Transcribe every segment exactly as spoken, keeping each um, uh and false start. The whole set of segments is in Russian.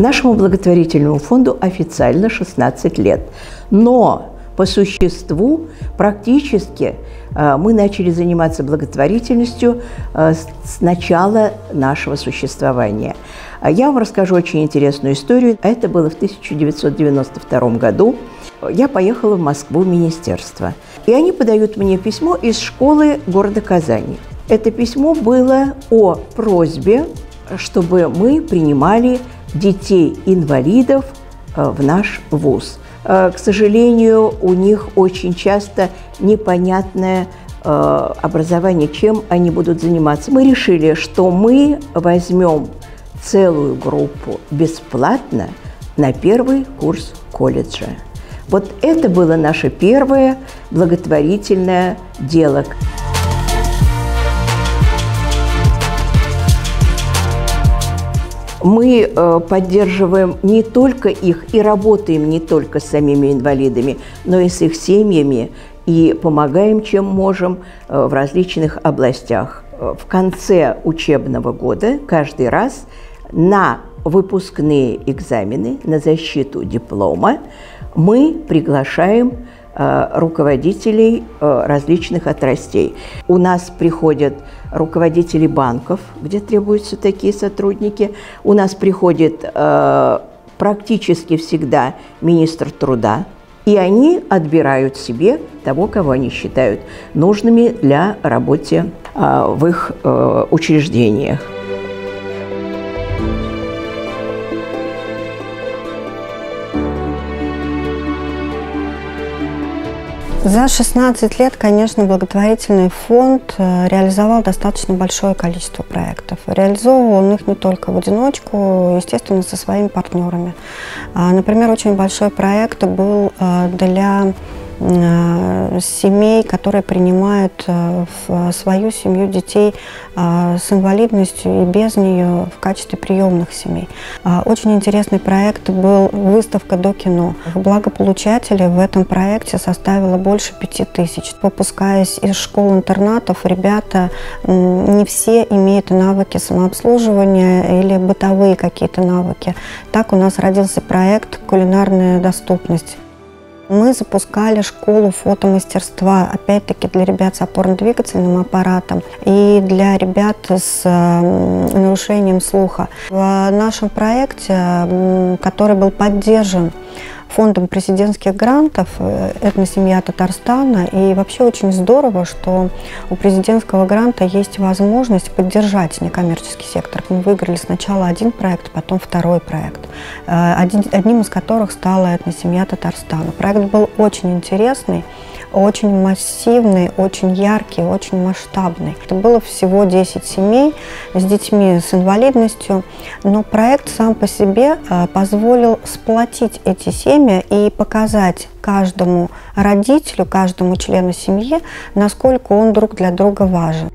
Нашему благотворительному фонду официально шестнадцать лет, но по существу практически мы начали заниматься благотворительностью с начала нашего существования. Я вам расскажу очень интересную историю. Это было в тысяча девятьсот девяносто втором году. Я поехала в Москву в министерство. И они подают мне письмо из школы города Казани. Это письмо было о просьбе, чтобы мы принимали детей-инвалидов в наш вуз. К сожалению, у них очень часто непонятное образование, чем они будут заниматься. Мы решили, что мы возьмем целую группу бесплатно на первый курс колледжа. Вот это было наше первое благотворительное дело. Мы поддерживаем не только их и работаем не только с самими инвалидами, но и с их семьями, и помогаем, чем можем, в различных областях. В конце учебного года каждый раз на выпускные экзамены, на защиту диплома мы приглашаем руководителей различных отраслей. У нас приходят руководители банков, где требуются такие сотрудники. У нас приходит практически всегда министр труда, и они отбирают себе того, кого они считают нужными для работы в их учреждениях. За шестнадцать лет, конечно, благотворительный фонд реализовал достаточно большое количество проектов. Реализовывал он их не только в одиночку, естественно, со своими партнерами. Например, очень большой проект был для семей, которые принимают в свою семью детей с инвалидностью и без нее в качестве приемных семей. Очень интересный проект был выставка до кино. Благополучателей в этом проекте составило больше пяти тысяч. Выпускаясь из школ-интернатов, ребята не все имеют навыки самообслуживания или бытовые какие-то навыки. Так у нас родился проект «Кулинарная доступность». Мы запускали школу фотомастерства, опять-таки для ребят с опорно-двигательным аппаратом и для ребят с нарушением слуха. В нашем проекте, который был поддержан фондом президентских грантов, «Этносемья Татарстана», и вообще очень здорово, что у президентского гранта есть возможность поддержать некоммерческий сектор. Мы выиграли сначала один проект, потом второй проект, один, одним из которых стала «Этносемья Татарстана». Проект был очень интересный, очень массивный, очень яркий, очень масштабный. Это было всего десять семей с детьми с инвалидностью, но проект сам по себе позволил сплотить эти семьи и показать каждому родителю, каждому члену семьи, насколько он друг для друга важен.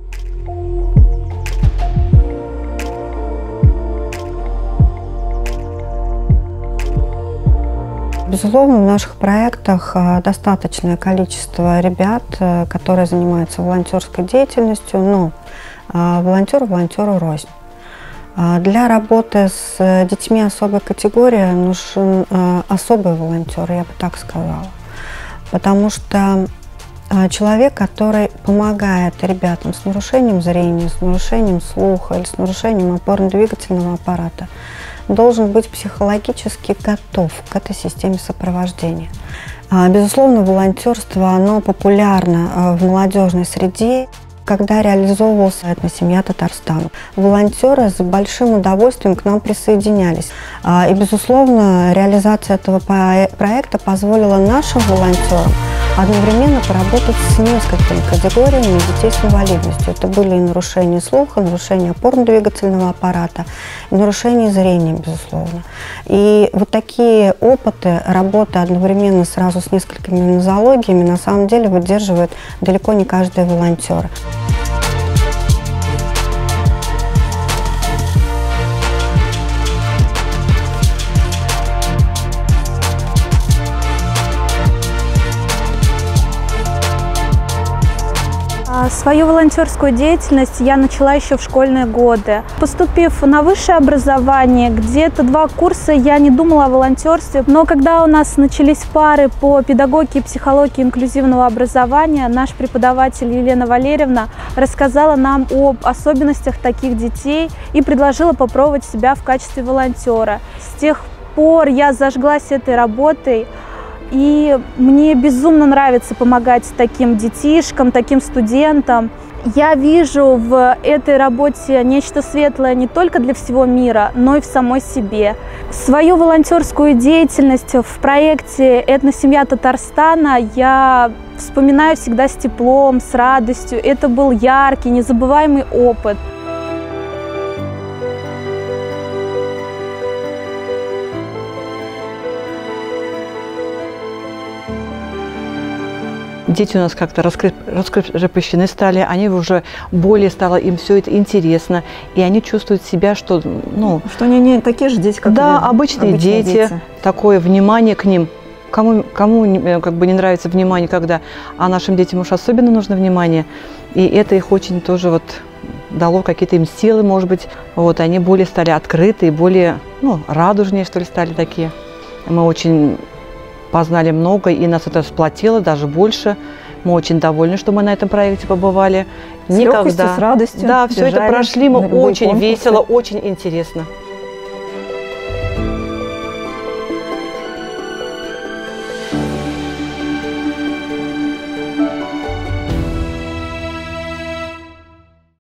Безусловно, в наших проектах достаточное количество ребят, которые занимаются волонтерской деятельностью, но волонтер волонтеру рознь. Для работы с детьми особой категории нужен особый волонтер, я бы так сказала. Потому что человек, который помогает ребятам с нарушением зрения, с нарушением слуха или с нарушением опорно-двигательного аппарата, должен быть психологически готов к этой системе сопровождения. Безусловно, волонтерство, оно популярно в молодежной среде. Когда реализовывался «Этносемья Татарстана», волонтеры с большим удовольствием к нам присоединялись. И, безусловно, реализация этого проекта позволила нашим волонтерам одновременно поработать с несколькими категориями детей с инвалидностью. Это были и нарушения слуха, нарушения опорно-двигательного аппарата, и нарушения зрения, безусловно. И вот такие опыты работы одновременно сразу с несколькими нозологиями на самом деле выдерживает далеко не каждый волонтер. Свою волонтерскую деятельность я начала еще в школьные годы. Поступив на высшее образование, где-то два курса я не думала о волонтерстве, но когда у нас начались пары по педагогике и психологии инклюзивного образования, наш преподаватель Елена Валерьевна рассказала нам об особенностях таких детей и предложила попробовать себя в качестве волонтера. С тех пор я зажглась этой работой. И мне безумно нравится помогать таким детишкам, таким студентам. Я вижу в этой работе нечто светлое не только для всего мира, но и в самой себе. Свою волонтерскую деятельность в проекте «Этносемья Татарстана» я вспоминаю всегда с теплом, с радостью. Это был яркий, незабываемый опыт. Дети у нас как-то раскрепощены стали, они уже более стало им все это интересно, и они чувствуют себя, что, ну, что они не такие же дети, как да, обычные, обычные дети, дети, такое внимание к ним. Кому, кому как бы не нравится внимание, когда, а нашим детям уж особенно нужно внимание, и это их очень тоже вот дало какие-то им силы, может быть, вот они более стали открытые, более, ну, радужнее, что ли, стали такие. Мы очень познали много, и нас это сплотило даже больше. Мы очень довольны, что мы на этом проекте побывали. С Никогда. легкостью, с радостью. Да, все это прошли, мы очень весело, очень интересно.